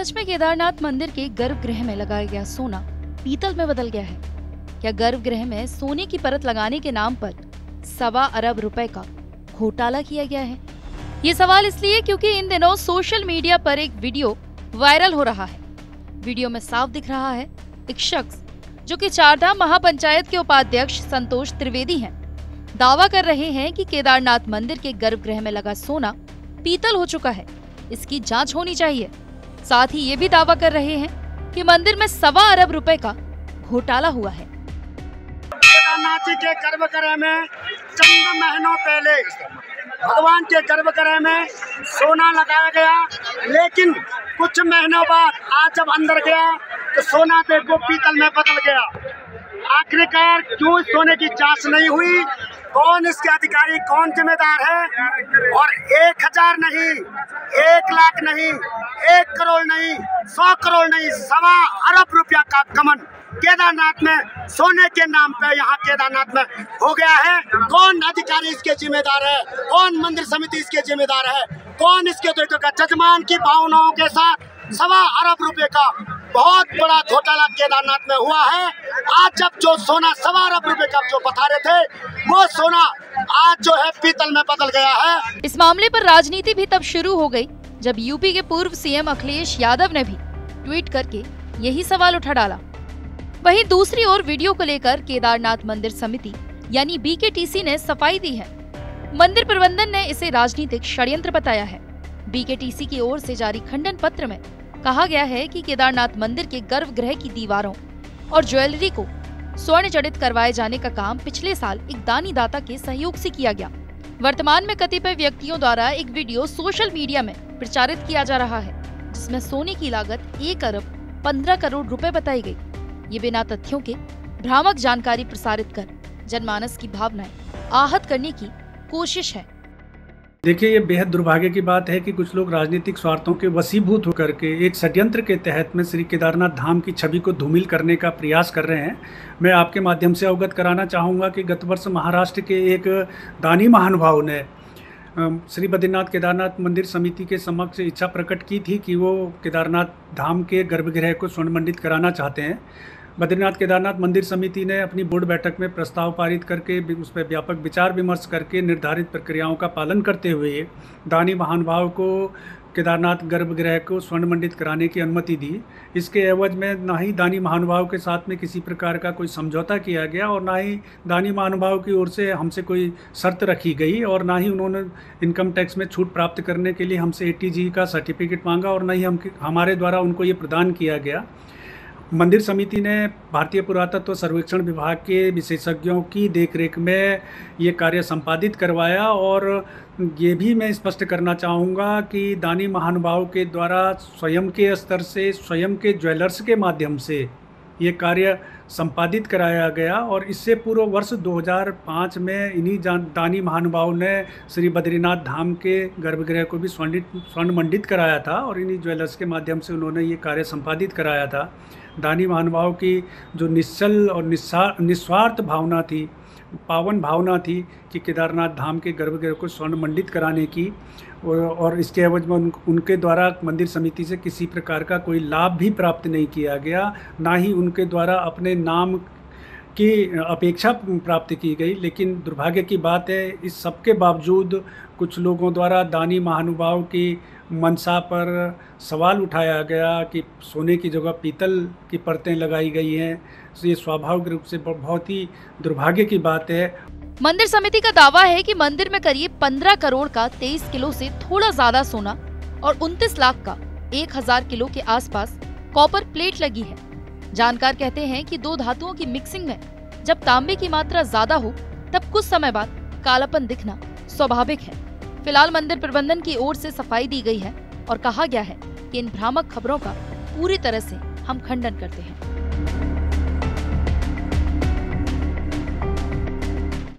सच में केदारनाथ मंदिर के गर्भगृह में लगाया गया सोना पीतल में बदल गया है? क्या गर्भगृह में सोने की परत लगाने के नाम पर 1.25 अरब रुपए का घोटाला किया गया है? ये सवाल इसलिए क्योंकि इन दिनों सोशल मीडिया पर एक वीडियो वायरल हो रहा है। वीडियो में साफ दिख रहा है एक शख्स जो कि चारधाम महापंचायत के उपाध्यक्ष संतोष त्रिवेदी हैं, दावा कर रहे हैं कि केदारनाथ मंदिर के गर्भगृह में लगा सोना पीतल हो चुका है, इसकी जांच होनी चाहिए। साथ ही ये भी दावा कर रहे हैं कि मंदिर में 1.25 अरब रुपए का घोटाला हुआ है। केदारनाथ जी के गर्भगृह में चंद महीनों पहले भगवान के गर्भगृह में सोना लगाया गया, लेकिन कुछ महीनों बाद आज जब अंदर गया तो सोना देखो पीतल में बदल गया। आखिरकार क्यों सोने की जांच नहीं हुई? कौन इसके अधिकारी, कौन जिम्मेदार है? और 1000 नहीं, 1 लाख नहीं, 1 करोड़ नहीं, 100 करोड़ नहीं, 1.25 अरब रुपया का गमन केदारनाथ में सोने के नाम पे यहाँ केदारनाथ में हो गया है। कौन अधिकारी इसके जिम्मेदार है? कौन मंदिर समिति इसके जिम्मेदार है? कौन इसके देखेगा? जजमान की भावनाओं के साथ 1.25 अरब रुपए का बहुत बड़ा घोटाला केदारनाथ में हुआ है। आज जब जो सोना 1.25 अरब रुपए का जो बता रहे थे, वो सोना आज जो है पीतल में बदल गया है। इस मामले पर राजनीति भी तब शुरू हो गई जब यूपी के पूर्व सीएम अखिलेश यादव ने भी ट्वीट करके यही सवाल उठा डाला। वहीं दूसरी ओर वीडियो को लेकर केदारनाथ मंदिर समिति यानी बीकेटीसी ने सफाई दी है। मंदिर प्रबंधन ने इसे राजनीतिक षड्यंत्र बताया है। बीकेटीसी की ओर से जारी खंडन पत्र में कहा गया है कि केदारनाथ मंदिर के गर्भगृह की दीवारों और ज्वेलरी को स्वर्ण जड़ित करवाए जाने का काम पिछले साल एक दानी दाता के सहयोग से किया गया। वर्तमान में कतिपय व्यक्तियों द्वारा एक वीडियो सोशल मीडिया में प्रचारित किया जा रहा है जिसमें सोने की लागत 1 अरब 15 करोड़ रुपए बताई गई। ये बिना तथ्यों के भ्रामक जानकारी प्रसारित कर जनमानस की भावनाएं आहत करने की कोशिश है। देखिए, ये बेहद दुर्भाग्य की बात है कि कुछ लोग राजनीतिक स्वार्थों के वशीभूत होकर के एक षड्यंत्र के तहत में श्री केदारनाथ धाम की छवि को धूमिल करने का प्रयास कर रहे हैं। मैं आपके माध्यम से अवगत कराना चाहूँगा कि गत वर्ष महाराष्ट्र के एक दानी महानुभाव ने श्री बद्रीनाथ केदारनाथ मंदिर समिति के समक्ष इच्छा प्रकट की थी कि वो केदारनाथ धाम के गर्भगृह को स्वर्ण मंडित कराना चाहते हैं। बद्रीनाथ केदारनाथ मंदिर समिति ने अपनी बोर्ड बैठक में प्रस्ताव पारित करके उस पर व्यापक विचार विमर्श करके निर्धारित प्रक्रियाओं का पालन करते हुए दानी महानुभाव को केदारनाथ गर्भगृह को स्वर्ण मंडित कराने की अनुमति दी। इसके एवज में ना ही दानी महानुभाव के साथ में किसी प्रकार का कोई समझौता किया गया और ना ही दानी महानुभाव की ओर से हमसे कोई शर्त रखी गई और ना ही उन्होंने इनकम टैक्स में छूट प्राप्त करने के लिए हमसे ATG का सर्टिफिकेट मांगा और ना ही हमारे द्वारा उनको ये प्रदान किया गया। मंदिर समिति ने भारतीय पुरातत्व सर्वेक्षण विभाग के विशेषज्ञों की देखरेख में ये कार्य संपादित करवाया और ये भी मैं स्पष्ट करना चाहूँगा कि दानी महानुभाव के द्वारा स्वयं के स्तर से स्वयं के ज्वेलर्स के माध्यम से ये कार्य संपादित कराया गया और इससे पूर्व वर्ष 2005 में इन्हीं दानी महानुभाव ने श्री बद्रीनाथ धाम के गर्भगृह को भी स्वर्ण मंडित कराया था और इन्हीं ज्वेलर्स के माध्यम से उन्होंने ये कार्य संपादित कराया था। दानी महानुभाव की जो निश्चल और निस्वार्थ भावना थी, पावन भावना थी कि केदारनाथ धाम के गर्भगृह को स्वर्ण मंडित कराने की और इसके एवज में उनके द्वारा मंदिर समिति से किसी प्रकार का कोई लाभ भी प्राप्त नहीं किया गया, ना ही उनके द्वारा अपने नाम की अपेक्षा प्राप्त की गई। लेकिन दुर्भाग्य की बात है, इस सब के बावजूद कुछ लोगों द्वारा दानी महानुभाव की मंशा पर सवाल उठाया गया कि सोने की जगह पीतल की परतें लगाई गई हैं। तो ये स्वाभाविक रूप से बहुत ही दुर्भाग्य की बात है। मंदिर समिति का दावा है कि मंदिर में करीब 15 करोड़ का 23 किलो से थोड़ा ज्यादा सोना और 29 लाख का 1000 किलो के आसपास कॉपर प्लेट लगी है। जानकार कहते हैं कि 2 धातुओं की मिक्सिंग में जब तांबे की मात्रा ज्यादा हो तब कुछ समय बाद कालापन दिखना स्वाभाविक है। फिलहाल मंदिर प्रबंधन की ओर से सफाई दी गई है और कहा गया है कि इन भ्रामक खबरों का पूरी तरह से हम खंडन करते हैं।